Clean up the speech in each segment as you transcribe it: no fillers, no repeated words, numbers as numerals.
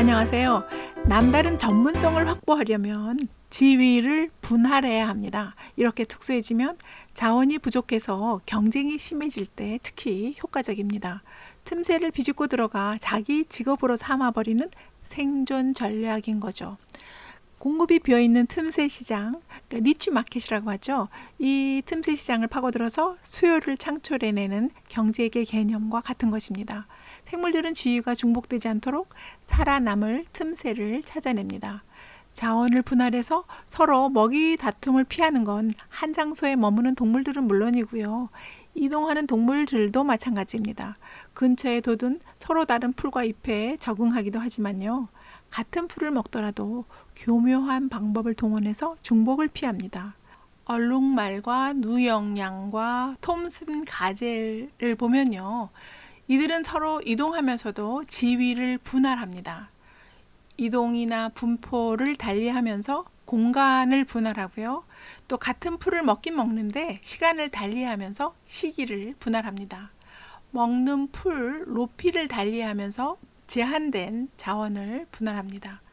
안녕하세요. 남다른 전문성을 확보하려면 지위를 분할해야 합니다. 이렇게 특수해지면 자원이 부족해서 경쟁이 심해질 때 특히 효과적입니다. 틈새를 비집고 들어가 자기 직업으로 삼아버리는 생존 전략인 거죠. 공급이 비어있는 틈새 시장, 그러니까 니치 마켓이라고 하죠. 이 틈새 시장을 파고들어서 수요를 창출해내는 경제계 개념과 같은 것입니다. 생물들은 지위가 중복되지 않도록 살아남을 틈새를 찾아냅니다. 자원을 분할해서 서로 먹이 다툼을 피하는 건 한 장소에 머무는 동물들은 물론이고요. 이동하는 동물들도 마찬가지입니다. 근처에 돋은 서로 다른 풀과 잎에 적응하기도 하지만요. 같은 풀을 먹더라도 교묘한 방법을 동원해서 중복을 피합니다. 얼룩말과 누영냥과 톰슨 가젤을 보면요. 이들은 서로 이동하면서도 지위를 분할합니다. 이동이나 분포를 달리하면서 공간을 분할하고요. 또 같은 풀을 먹긴 먹는데 시간을 달리하면서 시기를 분할합니다. 먹는 풀 높이를 달리하면서 제한된 자원을 분할합니다.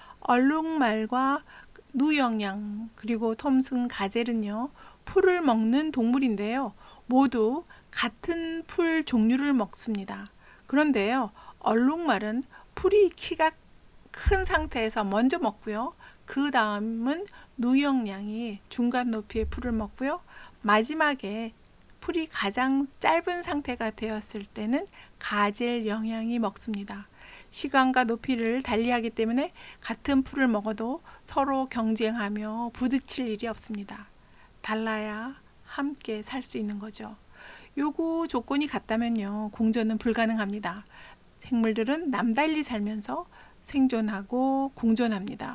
얼룩말과 누영냥 그리고 톰슨 가젤은요. 풀을 먹는 동물인데요. 모두 같은 풀 종류를 먹습니다. 그런데요. 얼룩말은 풀이 키가 큰 상태에서 먼저 먹고요. 그 다음은 누영냥이 중간 높이의 풀을 먹고요. 마지막에 풀이 가장 짧은 상태가 되었을 때는 가젤 영양이 먹습니다. 시간과 높이를 달리하기 때문에 같은 풀을 먹어도 서로 경쟁하며 부딪힐 일이 없습니다. 달라야 함께 살 수 있는 거죠. 요구 조건이 같다면요. 공존은 불가능합니다. 생물들은 남달리 살면서 생존하고 공존합니다.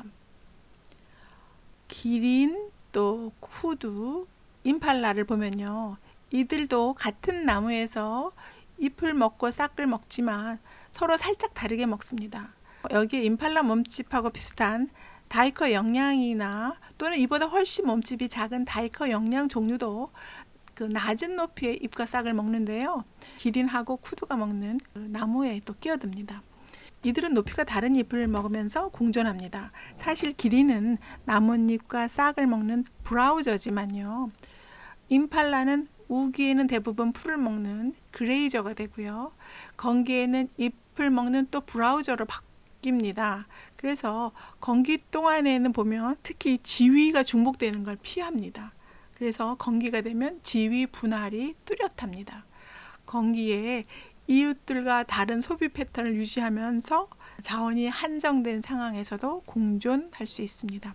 기린, 또 쿠두, 임팔라를 보면요. 이들도 같은 나무에서 잎을 먹고 싹을 먹지만 서로 살짝 다르게 먹습니다. 여기에 임팔라 몸집하고 비슷한 다이커 영양이나 또는 이보다 훨씬 몸집이 작은 다이커 영양 종류도 그 낮은 높이의 잎과 싹을 먹는데요. 기린하고 쿠두가 먹는 그 나무에 또 끼어듭니다. 이들은 높이가 다른 잎을 먹으면서 공존합니다. 사실 기린은 나뭇잎과 싹을 먹는 브라우저지만요. 임팔라는 우기에는 대부분 풀을 먹는 그레이저가 되고요. 건기에는 잎을 먹는 또 브라우저로 바뀝니다. 그래서 건기 동안에는 보면 특히 지위가 중복되는 걸 피합니다. 그래서 건기가 되면 지위 분할이 뚜렷합니다. 건기에 이웃들과 다른 소비 패턴을 유지하면서 자원이 한정된 상황에서도 공존할 수 있습니다.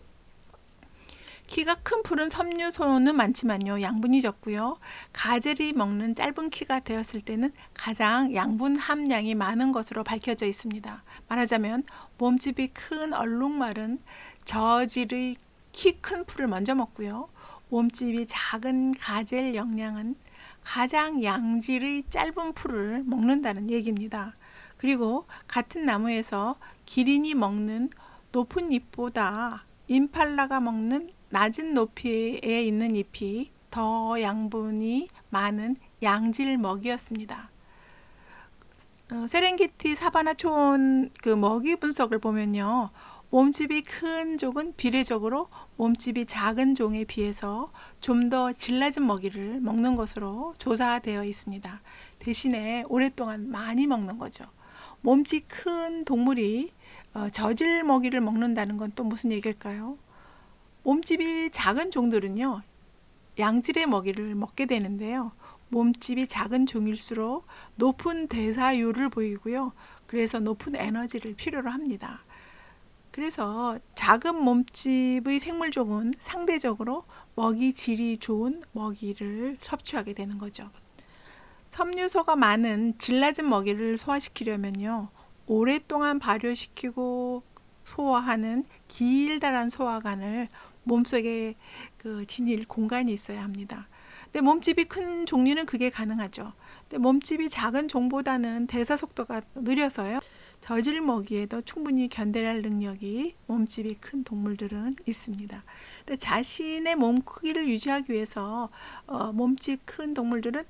키가 큰 풀은 섬유소는 많지만요. 양분이 적고요. 가젤이 먹는 짧은 키가 되었을 때는 가장 양분 함량이 많은 것으로 밝혀져 있습니다. 말하자면 몸집이 큰 얼룩말은 저질의 키 큰 풀을 먼저 먹고요. 몸집이 작은 가젤 영양은 가장 양질의 짧은 풀을 먹는다는 얘기입니다. 그리고 같은 나무에서 기린이 먹는 높은 잎보다 임팔라가 먹는 낮은 높이에 있는 잎이 더 양분이 많은 양질 먹이였습니다. 세렝게티 사바나 초원 그 먹이 분석을 보면요. 몸집이 큰 종은 비례적으로 몸집이 작은 종에 비해서 좀 더 질 낮은 먹이를 먹는 것으로 조사되어 있습니다. 대신에 오랫동안 많이 먹는 거죠. 몸집 큰 동물이 저질 먹이를 먹는다는 건 또 무슨 얘기일까요? 몸집이 작은 종들은요. 양질의 먹이를 먹게 되는데요. 몸집이 작은 종일수록 높은 대사율을 보이고요. 그래서 높은 에너지를 필요로 합니다. 그래서 작은 몸집의 생물종은 상대적으로 먹이 질이 좋은 먹이를 섭취하게 되는 거죠. 섬유소가 많은 질 낮은 먹이를 소화시키려면요. 오랫동안 발효시키고 소화하는 길다란 소화관을 몸속에 지닐 공간이 있어야 합니다. 근데 몸집이 큰 종류는 그게 가능하죠. 근데 몸집이 작은 종보다는 대사 속도가 느려서요. 저질 먹이에도 충분히 견뎌낼 능력이 몸집이 큰 동물들은 있습니다. 근데 자신의 몸 크기를 유지하기 위해서 몸집 큰 동물들은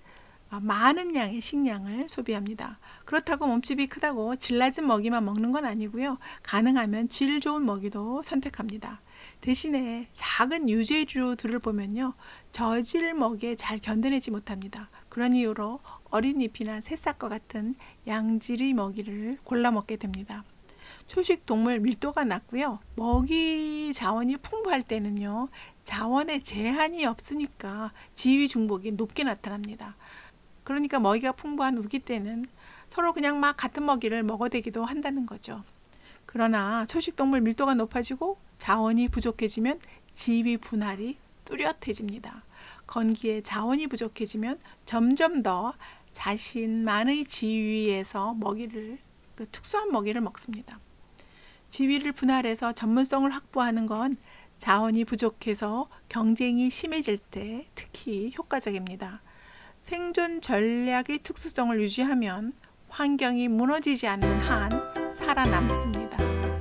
많은 양의 식량을 소비합니다. 그렇다고 몸집이 크다고 질 낮은 먹이만 먹는 건 아니고요. 가능하면 질 좋은 먹이도 선택합니다. 대신에 작은 유제류들을 보면요. 저질 먹이에 잘 견뎌내지 못합니다. 그런 이유로 어린 잎이나 새싹과 같은 양질의 먹이를 골라 먹게 됩니다. 초식 동물 밀도가 낮고요. 먹이 자원이 풍부할 때는요. 자원에 제한이 없으니까 지위 중복이 높게 나타납니다. 그러니까 먹이가 풍부한 우기 때는 서로 그냥 막 같은 먹이를 먹어대기도 한다는 거죠. 그러나 초식동물 밀도가 높아지고 자원이 부족해지면 지위 분할이 뚜렷해집니다. 건기에 자원이 부족해지면 점점 더 자신만의 지위에서 특수한 먹이를 먹습니다. 지위를 분할해서 전문성을 확보하는 건 자원이 부족해서 경쟁이 심해질 때 특히 효과적입니다. 생존 전략의 특수성을 유지하면 환경이 무너지지 않는 한 살아남습니다.